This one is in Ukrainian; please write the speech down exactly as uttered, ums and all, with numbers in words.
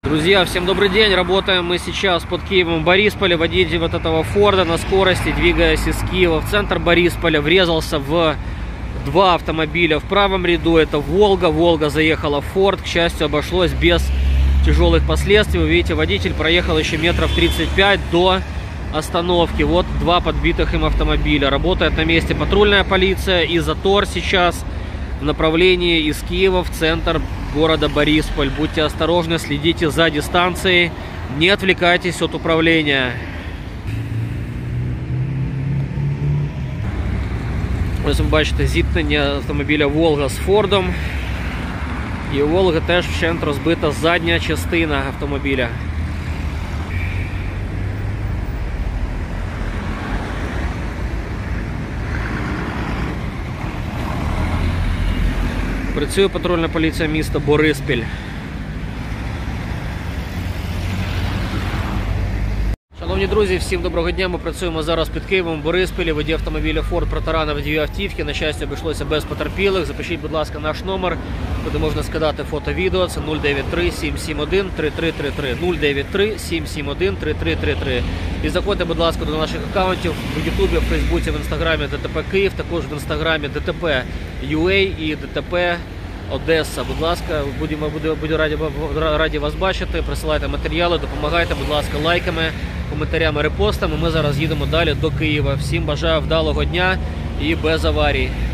Друзья, всем добрый день. Работаем мы сейчас под Киевом в Борисполе. Водитель вот этого Форда на скорости, двигаясь из Киева в центр Борисполя, врезался в два автомобиля в правом ряду. Это Волга. Волга заехала в Форд. К счастью, обошлось без тяжелых последствий. Вы видите, водитель проехал еще метров тридцать пять до остановки. Вот два подбитых им автомобиля. Работает на месте патрульная полиция и затор сейчас в направлении из Киева в центр города Борисполь. Будьте осторожны, следите за дистанцией, не отвлекайтесь от управления. Ось ви бачите зіткнення автомобіля Волга з Фордом. І у Волги теж вщент розбита задня частина автомобіля. Працює патрульна поліція міста Бориспіль. Шановні друзі, всім доброго дня. Ми працюємо зараз під Києвом в Бориспілі. Водій автомобіля Ford протаранив дві автівки. На щастя, обійшлося без потерпілих. Запишіть, будь ласка, наш номер, куди можна скидати фото-відео. Це нуль дев'ять три сім сім один три три три три. нуль дев'ять три сім сім один три три три три. І заходьте, будь ласка, до наших аккаунтів в Ютубі, в Фейсбуці, в Інстаграмі ДТП Київ, також в Інстаграмі ДТП ю ей і ДТП Одеса. Будь ласка, будемо, будемо раді, раді вас бачити. Присилайте матеріали, допомагайте, будь ласка, лайками, коментарями, репостами. Ми зараз їдемо далі до Києва. Всім бажаю вдалого дня і без аварій.